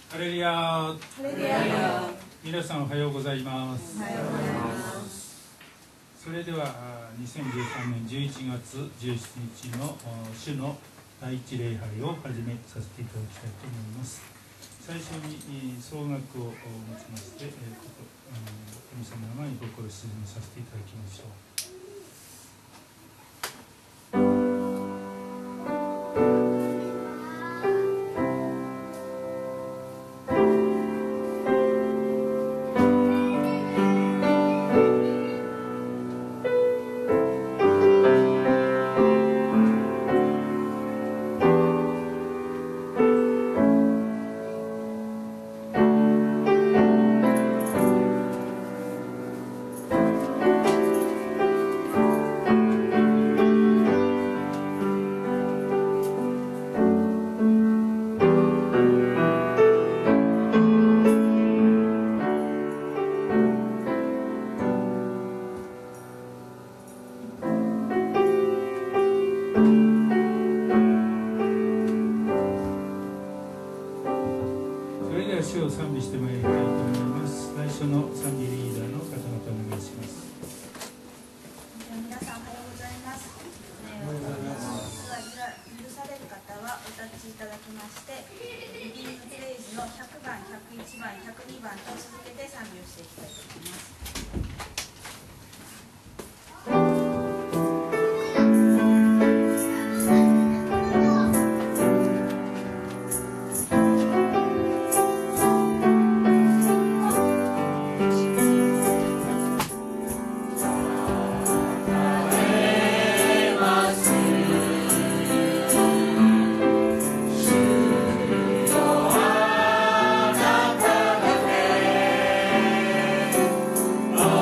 ハレルヤ。皆さんおはようございます。それでは2013年11月17日の主の第一礼拝を始めさせていただきたいと思います。最初に総額を持ちまして、神様の前に心を沈めさせていただきましょう。 Oh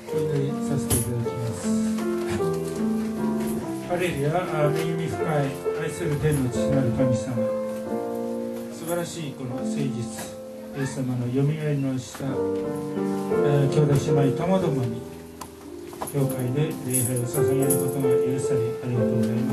お祈りさせていただきます。ハレルヤ、恵み深い愛する天の父なる神様、素晴らしいこの誠実、イエス様のよみがえりのした、兄弟姉妹ともどもに教会で礼拝を捧げることが許され、ありがとうございます。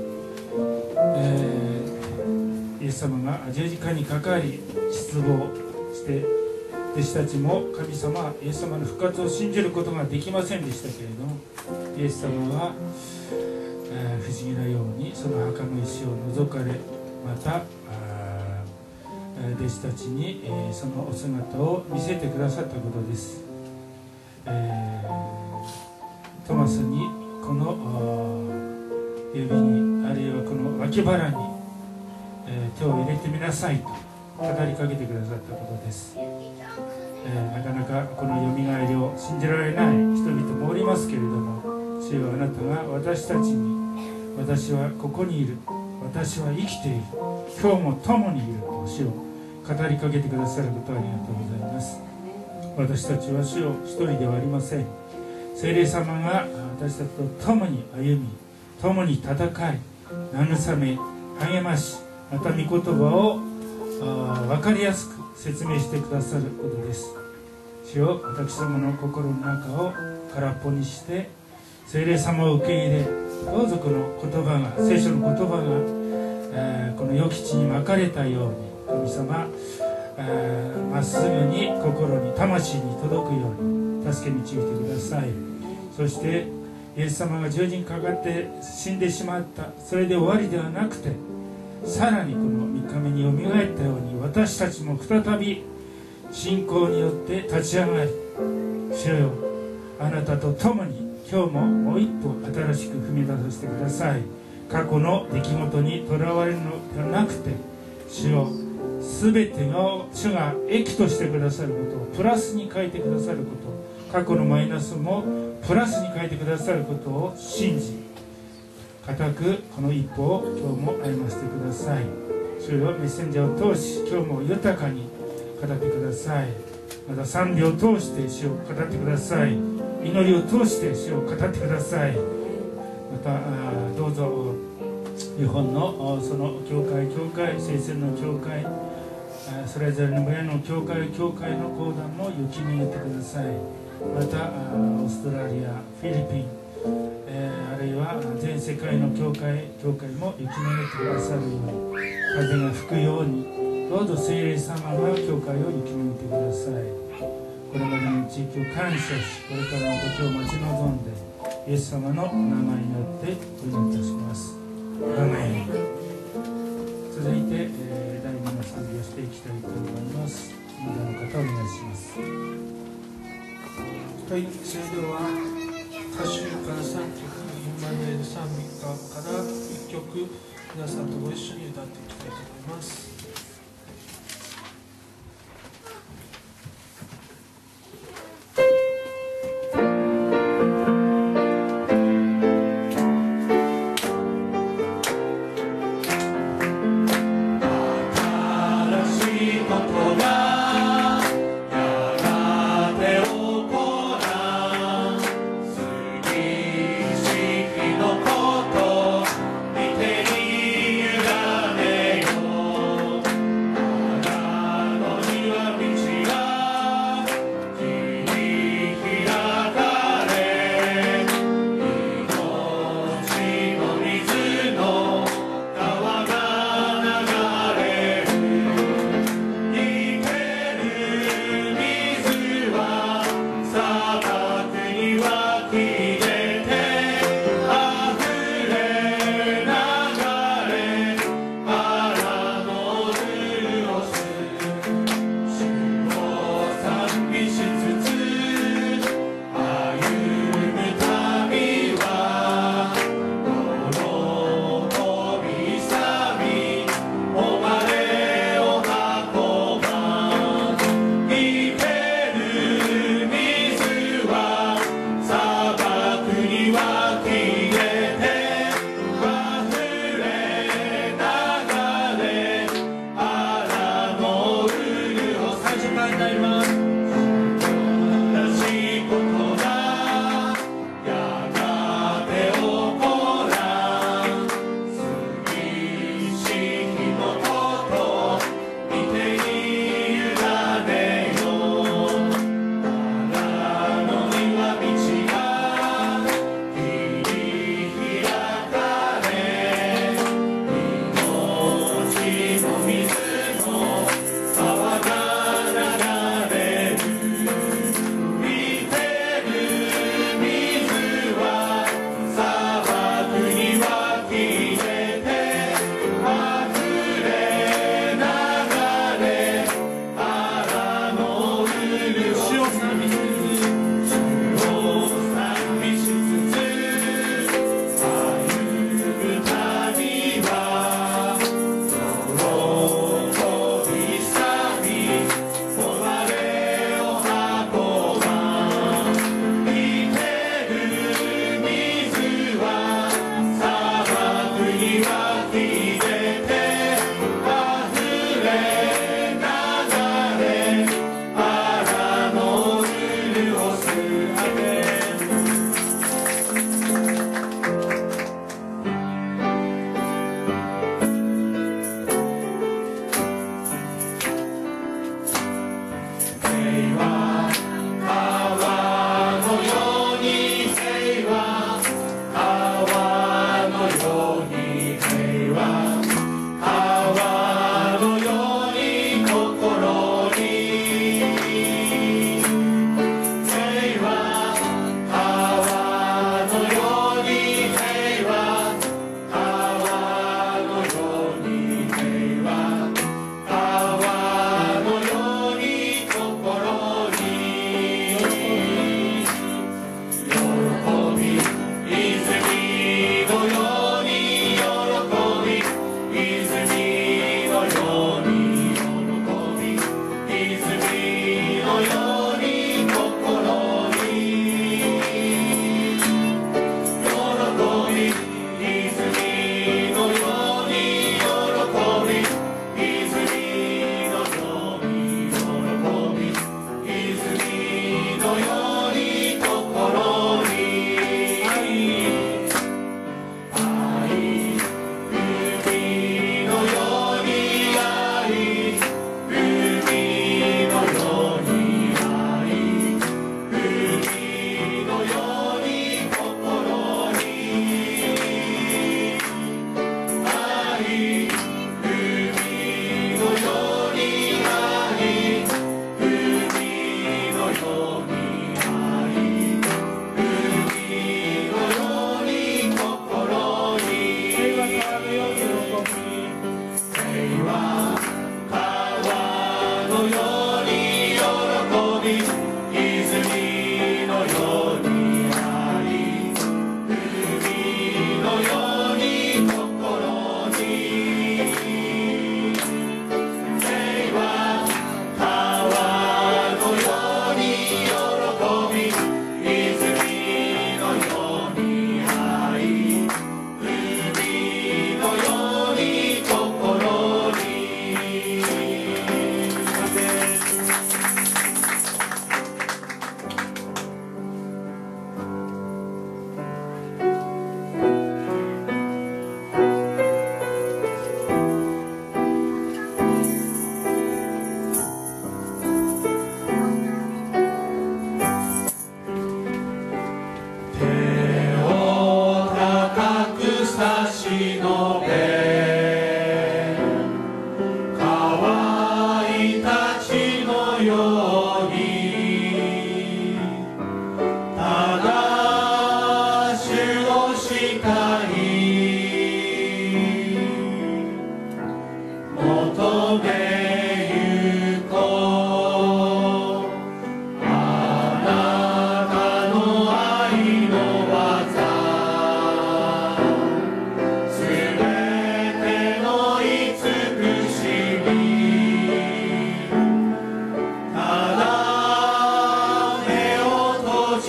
イエス様が十字架にかかり失望して弟子たちも神様イエス様の復活を信じることができませんでしたけれども、イエス様は、不思議なようにその墓の石を除かれ、また弟子たちに、そのお姿を見せてくださったことです。トマスにこの指にあるいはこの脇腹に、手を入れてみなさいと語りかけてくださったことです。なかなかこのよみがえりを信じられない人々もおりますけれども、主よ、あなたが私たちに、私はここにいる、私は生きている、今日も共にいると主を語りかけてくださることをありがとうございます。私たちは主よ、一人ではありません。聖霊様が私たちと共に歩み、共に戦い、慰め、励まし、また御言葉を分かりやすく説明してくださることです。主よ、私どもの心の中を空っぽにして聖霊様を受け入れ、どうぞこの言葉が、聖書の言葉が、この良き地にまかれたように、神様まっすぐに心に魂に届くように助け導いてください。そしてイエス様が十字にかかって死んでしまった、それで終わりではなくて、さらにこの3日目によみがえったように、私たちも再び信仰によって立ち上がり、主よ、あなたと共に今日ももう一歩新しく踏み出させてください。過去の出来事にとらわれるのではなくて、主よ、全てが主が益としてくださることをプラスに変えてくださること、過去のマイナスもプラスに変えてくださることを信じ、固くこの一歩を今日も歩ませてください。主よ、メッセンジャーを通し今日も豊かに語ってください。また賛美を通して主を語ってください。祈りを通して主を語ってください。またどうぞ日本のその教会聖戦の教会、それぞれの村の教会の講談も行き巡ってください。またオーストラリア、フィリピン、あるいは全世界の教会も行き巡ってくださるように、風が吹くように、どうぞ聖霊様が教会を行き巡ってください。これまでの地域を感謝し、これからのことを待ち望んで、イエス様のお名前によってお祈りいたします。アーメン。続いて、第2の賛美をしていきたいと思います。まだの方お願いします。 はい、それでは歌集から3曲、インマヌエル賛美歌から1曲、皆さんとご一緒に歌っていきたいと思います。 見てに委ねよ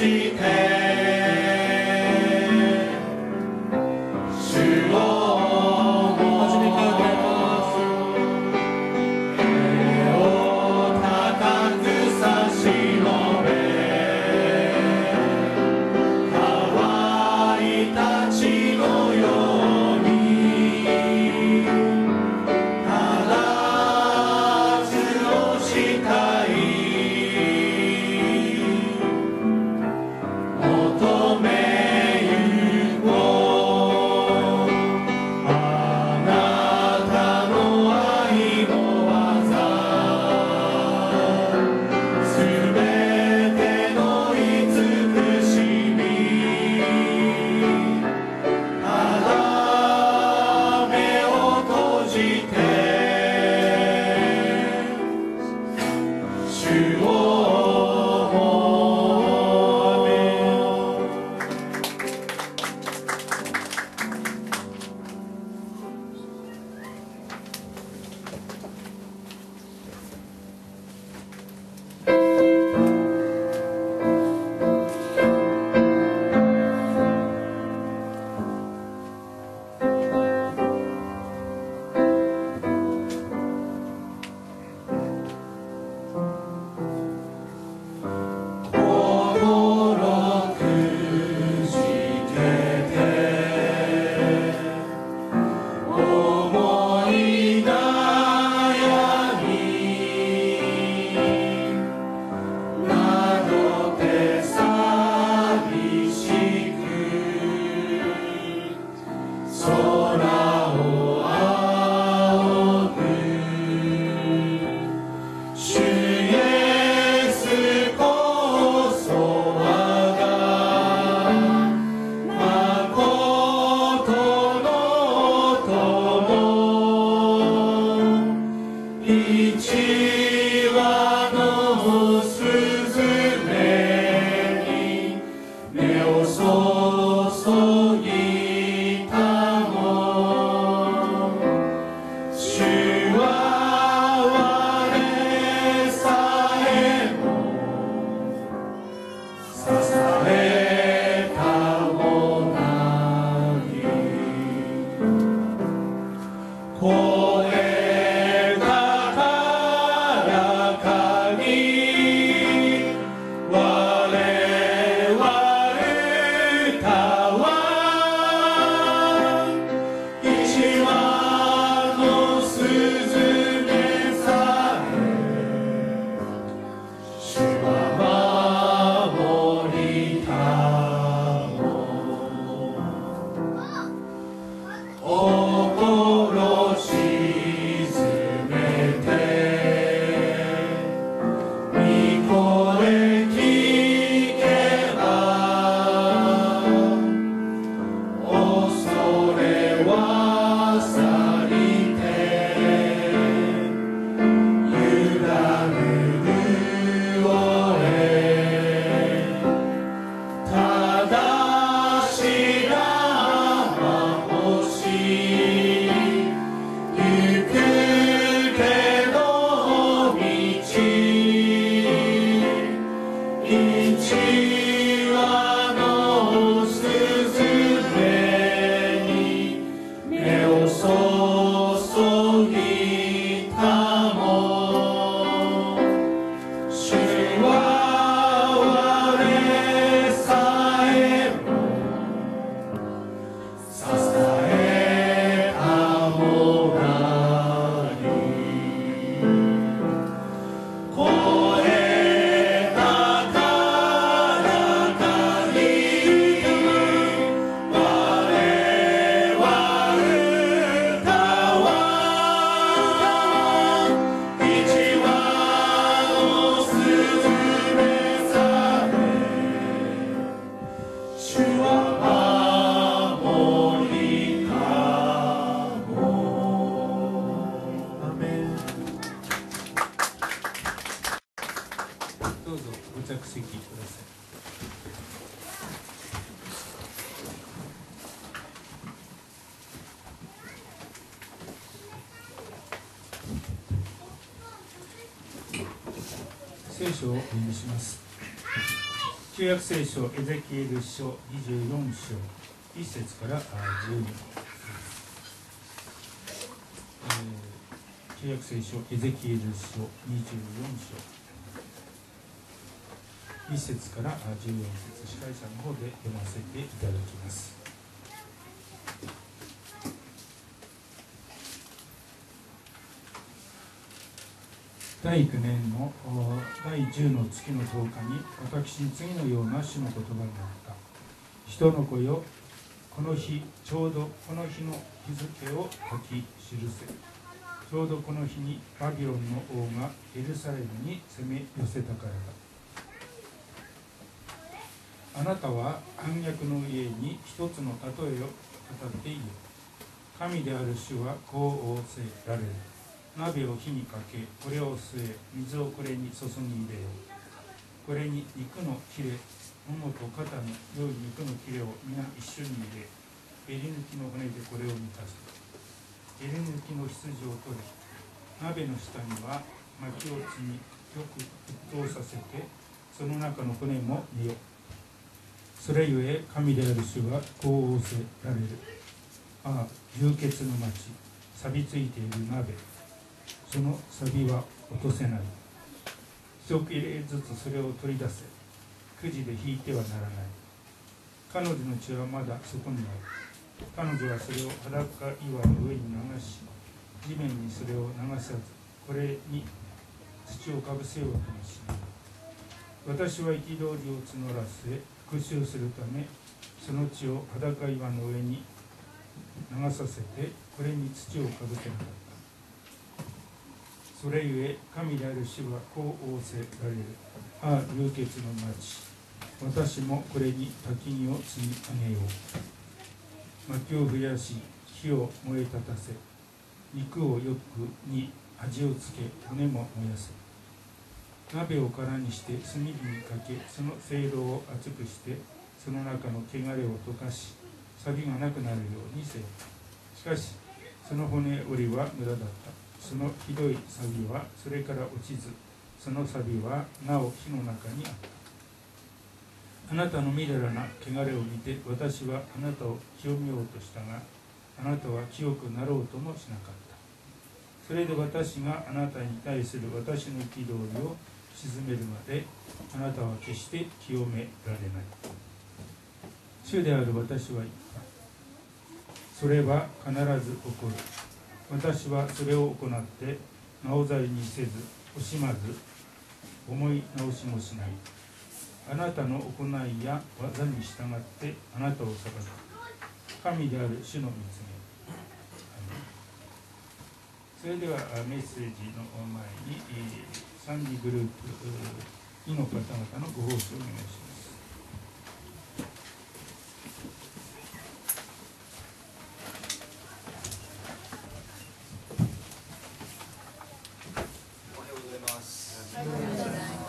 聖書をお読みします。 旧約聖書エゼキエル書24章1節から12節、旧約聖書エゼキエル書24章1節から14節、司会者の方で読ませていただきます。第9年の第10の月の10日に、私に次のような主の言葉があった。人の子よ、この日、ちょうどこの日の日付を書き記せ。ちょうどこの日にバビロンの王がエルサレムに攻め寄せたからだ。あなたは反逆の家に一つの例えを語っていよ。神である主はこう仰せられる。鍋を火にかけ、これを据え、水をこれに注ぎ入れよう。これに肉の切れ、ももと肩の良い肉の切れを皆一緒に入れ、襟抜きの骨でこれを満たす。襟抜きの羊を取れ、鍋の下には薪を積み、よく沸騰させて、その中の骨も煮よ。それゆえ神である主はこう仰せられる。ああ、流血の町、錆びついている鍋、その錆は落とせない。一切れずつそれを取り出せ。くじで引いてはならない。彼女の血はまだそこにある。彼女はそれを裸岩の上に流し、地面にそれを流さず、これに土をかぶせようともしない。私は憤りを募らせ、復讐するため、その血を裸岩の上に流させて、これに土をかぶせなかった。それゆえ神である主はこう仰せられる。ああ、流血の町、私もこれに焚き木を積み上げよう。薪を増やし、火を燃え立たせ、肉をよく煮、味をつけ、骨も燃やせ。鍋を空にして炭火にかけ、そのせいろを熱くして、その中の汚れを溶かし、錆がなくなるようにせよ。しかしその骨折りは無駄だった。そのひどい錆はそれから落ちず、その錆はなお火の中にあった。あなたのみだらな汚れを見て、私はあなたを清めようとしたが、あなたは清くなろうともしなかった。それで私があなたに対する私の憤りを鎮めるまで、あなたは決して清められない。主である私は言った。それは必ず起こる。私はそれを行って、なおざりにせず、惜しまず、思い直しもしない。あなたの行いや技に従ってあなたを裁く。神である主の見つめ。それではメッセージの前に3次グループ2の方々のご奉仕をお願いします。 おはようございます。おはようございます。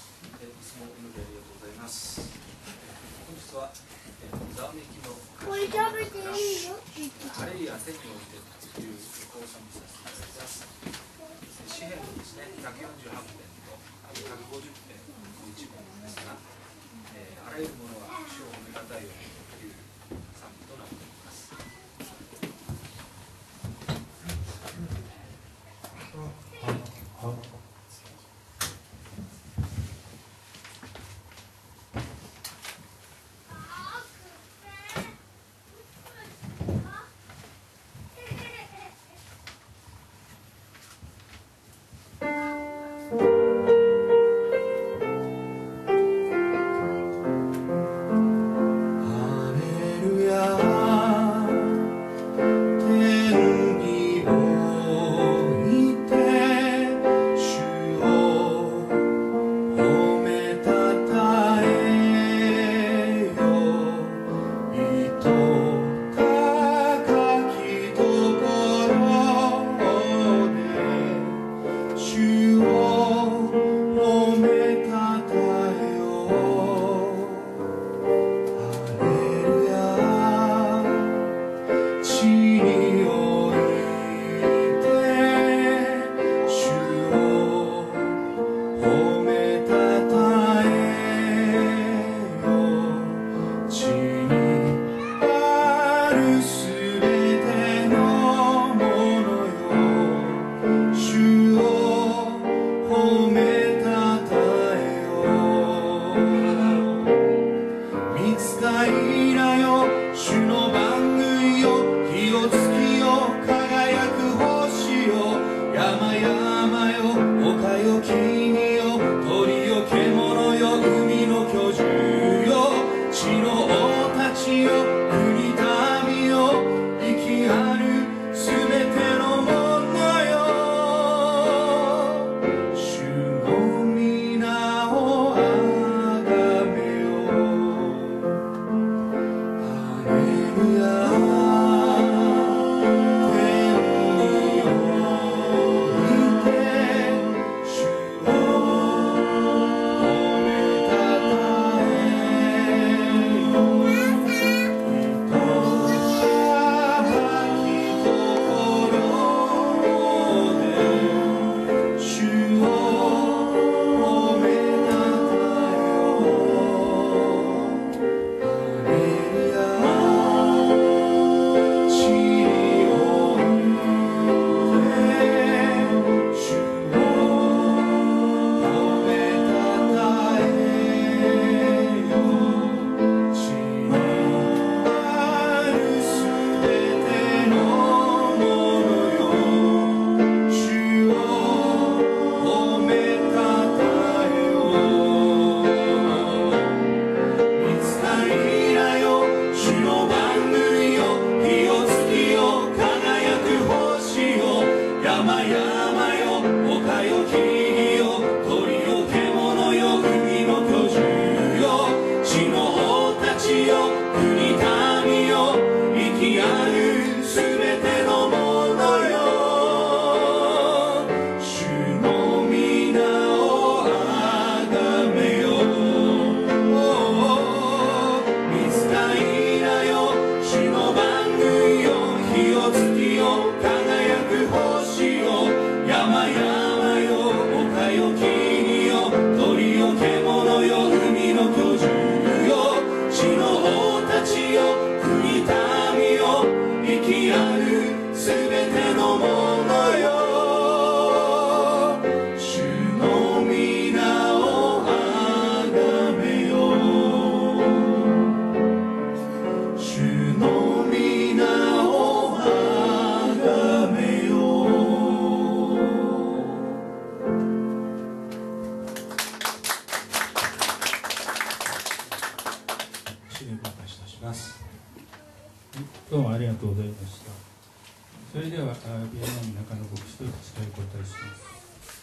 いつもお祈りありがとうございます。本日はざわめきの歌詞の中から晴れや天においてという曲を賛美させていただきます。詩編のですね、148編と150編の一文ですが、あらゆるものは主を褒めたたえよという賛美となっています。 「 口でご返しいたします。 どうもありがとうございました。それではビエナミ中野牧師と司会交代します。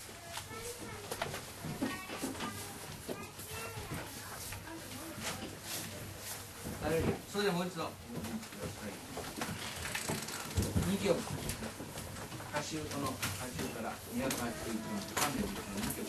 それではもう一度2曲歌集との歌集から281番3年の2曲。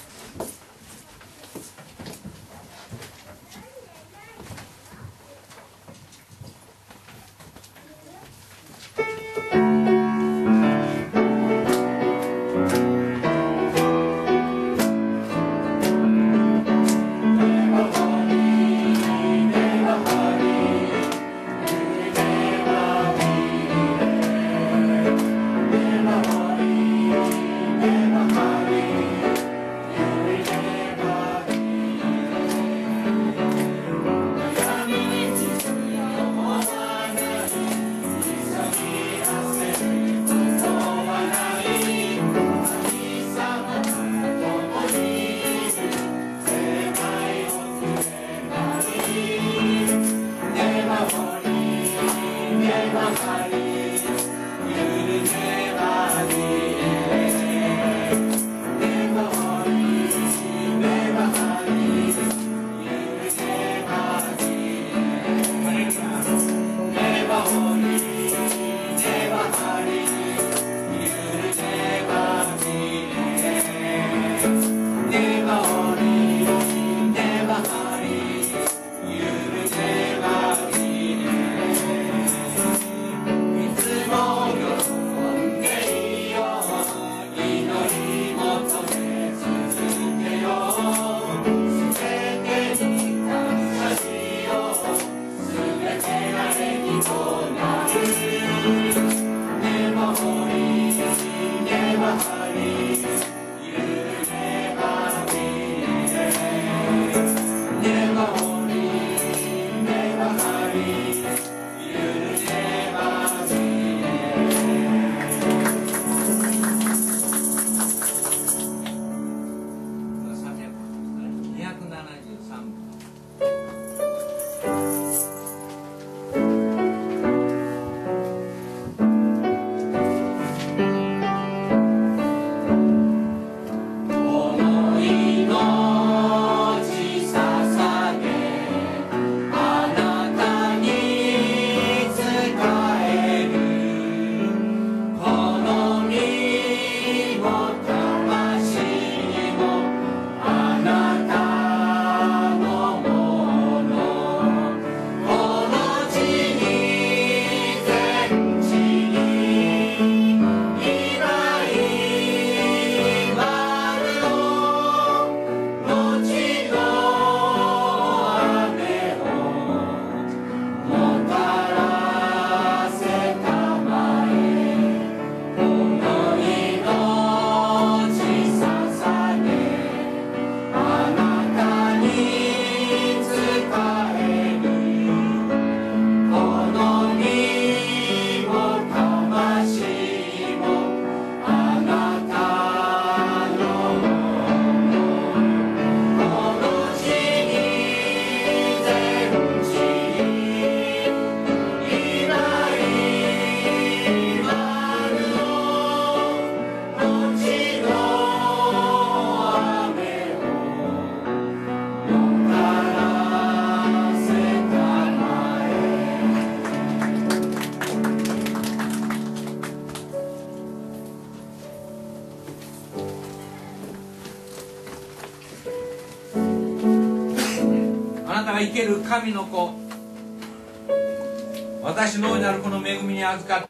生ける神の子、私の大いなるこの恵みに預かって